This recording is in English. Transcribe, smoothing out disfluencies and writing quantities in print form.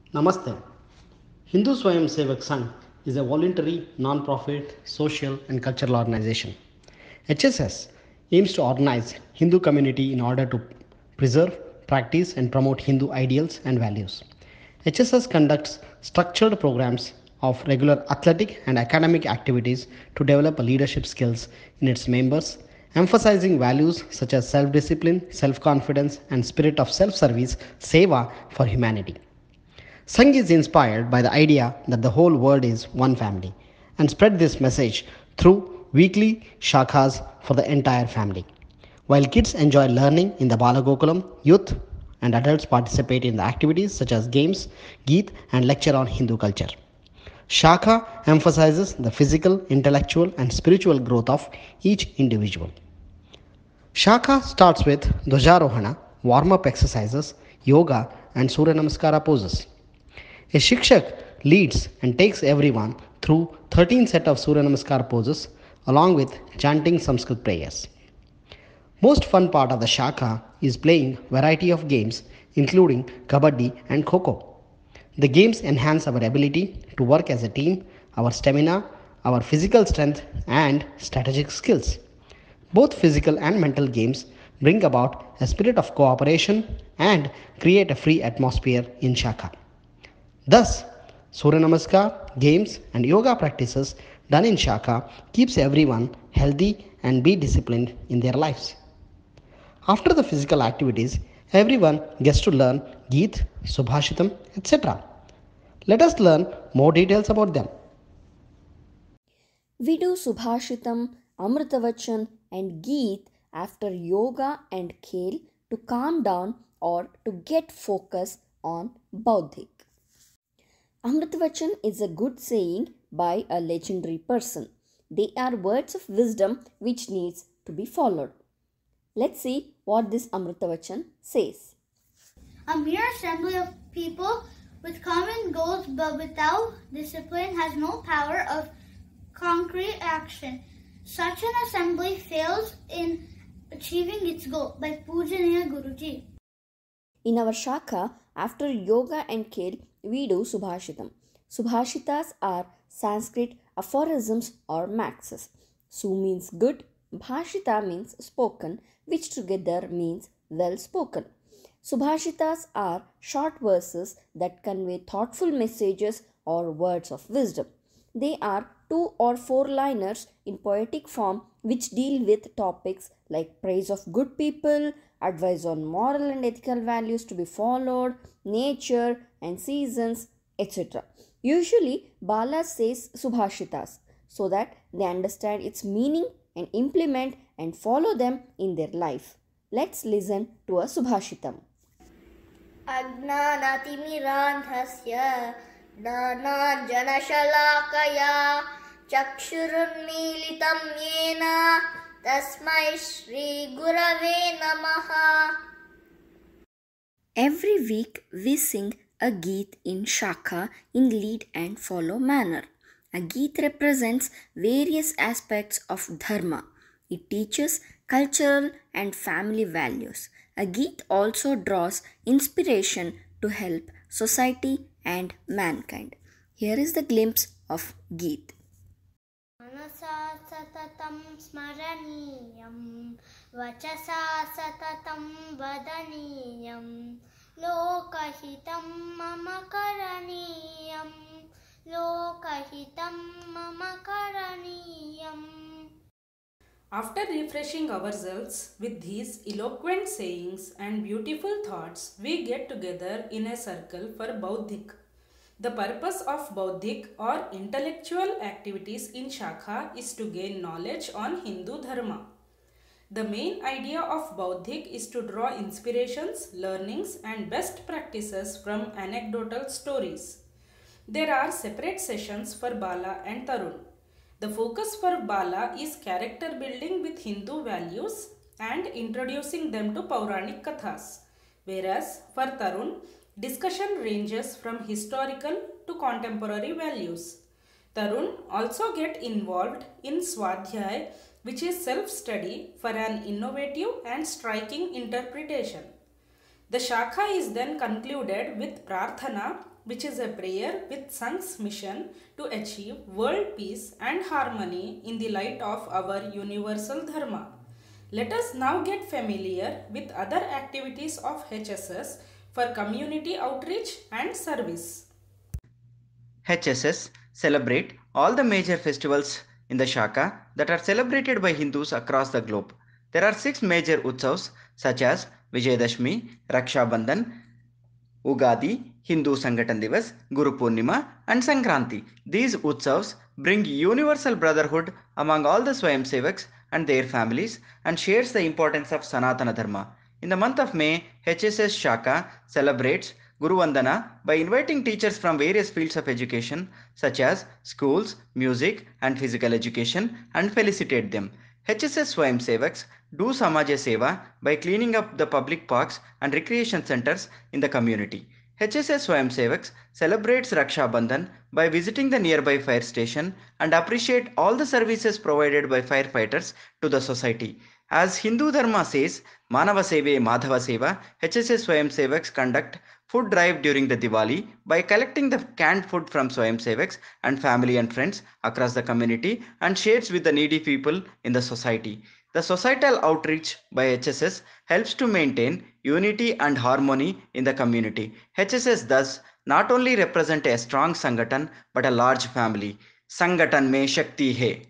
Namaste. Hindu Swayam Sevak Sangh is a voluntary, non-profit, social and cultural organization. HSS aims to organize Hindu community in order to preserve, practice and promote Hindu ideals and values. HSS conducts structured programs of regular athletic and academic activities to develop leadership skills in its members, emphasizing values such as self-discipline, self-confidence and spirit of self-service, seva for humanity. Sangh is inspired by the idea that the whole world is one family and spread this message through weekly shakhas for the entire family. While kids enjoy learning in the Balagokulam, youth and adults participate in the activities such as games, geet and lecture on Hindu culture. Shakha emphasizes the physical, intellectual and spiritual growth of each individual. Shakha starts with Dwajarohana, warm-up exercises, yoga and Surya Namaskara poses. A Shikshak leads and takes everyone through 13 set of Surya Namaskar poses along with chanting Sanskrit prayers. Most fun part of the Shakha is playing variety of games including Kabaddi and Kho. The games enhance our ability to work as a team, our stamina, our physical strength and strategic skills. Both physical and mental games bring about a spirit of cooperation and create a free atmosphere in Shakha. Thus, Surya Namaskar, games and yoga practices done in Shakha keeps everyone healthy and be disciplined in their lives. After the physical activities, everyone gets to learn Geet, Subhashitam, etc. Let us learn more details about them. We do Subhashitam, Amritavachan, and Geet after yoga and khel to calm down or to get focus on Bauddhik. Amritavachan is a good saying by a legendary person. They are words of wisdom which needs to be followed. Let's see what this Amritavachan says. A mere assembly of people with common goals but without discipline has no power of concrete action. Such an assembly fails in achieving its goal by Pujaniya Guruji. In our Shakha, after yoga and khel, we do Subhashitam. Subhashitas are Sanskrit aphorisms or maxes. Su means good, Bhashita means spoken, which together means well spoken. Subhashitas are short verses that convey thoughtful messages or words of wisdom. They are 2 or 4 liners in poetic form which deal with topics like praise of good people, advice on moral and ethical values to be followed, nature and seasons, etc. Usually, Bala says Subhashitas so that they understand its meaning and implement and follow them in their life. Let's listen to a Subhashitam. अज्ञानातिमिरान्धस्य ज्ञानाञ्जनशलाकया चक्षुरुन्मीलितं येन तस्मै श्रीगुरवे नमः. Every week we sing a Geet in Shakha in lead and follow manner. A Geet represents various aspects of Dharma. It teaches cultural and family values. A Geet also draws inspiration to help society and mankind. Here is the glimpse of Geet. मनसा सततं स्मरणीयं वचसा सततं वदनीयं लोकहितं मम करणीयं लोकहितं मम करणीयम्. After refreshing ourselves with these eloquent sayings and beautiful thoughts, we get together in a circle for Bauddhik. The purpose of Bauddhik or intellectual activities in Shakha is to gain knowledge on Hindu Dharma. The main idea of Bauddhik is to draw inspirations, learnings and best practices from anecdotal stories. There are separate sessions for Bala and Tarun. The focus for Bala is character building with Hindu values and introducing them to Pauranik Kathas, whereas for Tarun, discussion ranges from historical to contemporary values. Tarun also get involved in Swadhyay, which is self-study for an innovative and striking interpretation. The Shakha is then concluded with Prarthana, which is a prayer with Sang's mission to achieve world peace and harmony in the light of our universal Dharma. Let us now get familiar with other activities of HSS for community outreach and service. HSS celebrate all the major festivals in the Shaka that are celebrated by Hindus across the globe. There are 6 major utsavs such as Vijayadashmi, Raksha Bandhan, Ugadi, Hindu Sangatan Divas, Guru Purnima and Sankranti. These utsavs bring universal brotherhood among all the Swayamsevaks and their families and shares the importance of Sanatana Dharma. In the month of May, HSS Shaka celebrates Guru Vandana by inviting teachers from various fields of education such as schools, music and physical education and felicitate them. HSS Swayamsevaks do Samaja Seva by cleaning up the public parks and recreation centers in the community. HSS Swayamsevaks celebrates Raksha Bandhan by visiting the nearby fire station and appreciate all the services provided by firefighters to the society. As Hindu Dharma says, Manava Seve Madhava Seva, HSS Swayamsevaks conduct food drive during the Diwali by collecting the canned food from Swayamsevaks and family and friends across the community and shares with the needy people in the society. The societal outreach by HSS helps to maintain unity and harmony in the community. HSS thus not only represent a strong Sangatan but a large family. Sangatan mein Shakti hai.